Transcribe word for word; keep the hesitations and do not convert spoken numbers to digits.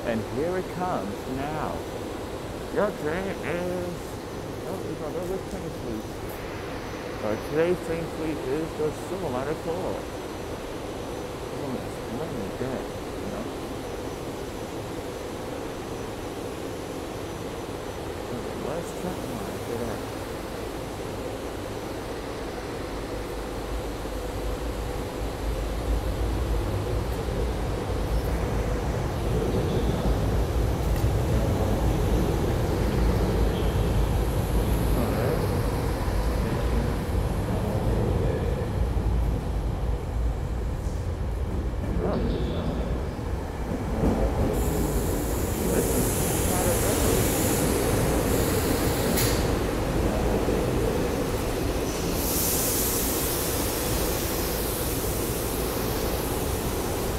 And here it comes now. Your train is, oh, it's another train fleet. Uh, today's train fleet is the Silver Liner Core. Splendid day, you know. So let's try.